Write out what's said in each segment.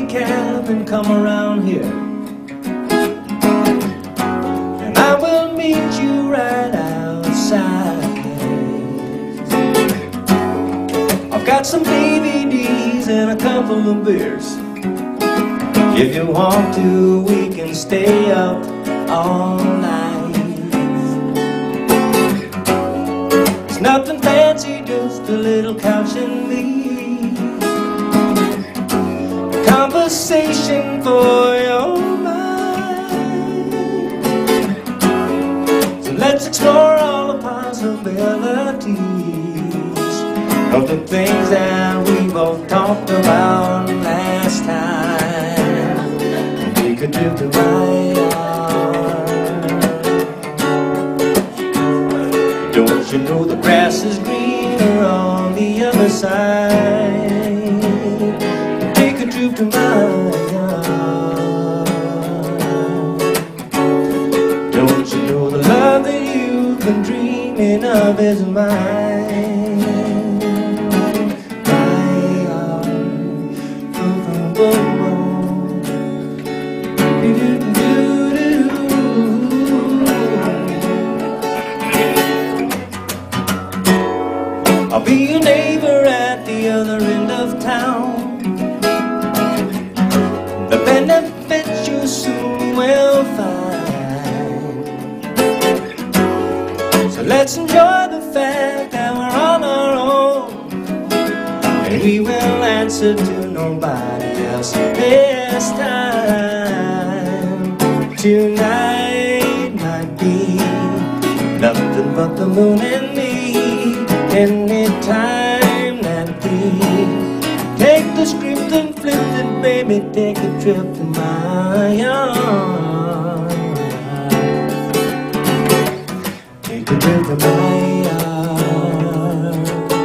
cab and come around here, and I will meet you right outside. I've got some DVDs and a couple of beers. If you want to, we can stay up all night. It's nothing fancy, just a little couch and me, conversation for your mind. So let's explore all the possibilities of the things that we both talked about last time. We could do the right art. Don't you know the grass is greener on the other side? Take a trip to my yard. Don't you know the love that you've been dreaming of is mine? I'll be your neighbor at the other end of town. The benefits you soon will find. So let's enjoy the fact that we're on our own, and we will answer to nobody else this time. Tonight might be nothing but the moon and me. Anytime that we take the script and flip it, baby, take a trip to my yard. Take a trip to my yard.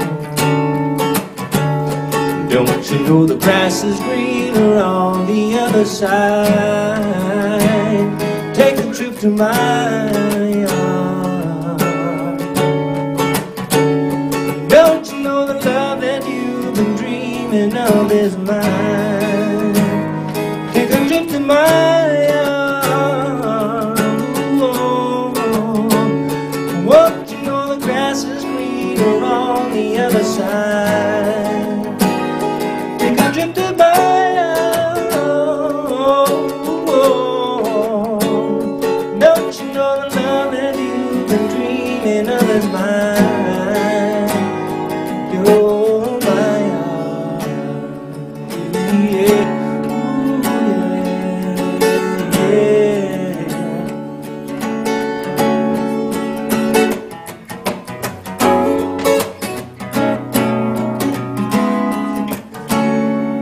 Don't you know the grass is greener on the other side? Take a trip to my yard. Don't you know the love that you've been dreaming of is mine? Take a trip to my yard. Won't you know the grass is greener on the other side? Take a trip to my yard. Don't you know the love that you've been dreaming of is mine?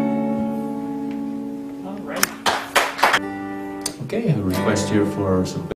Okay, a request here for some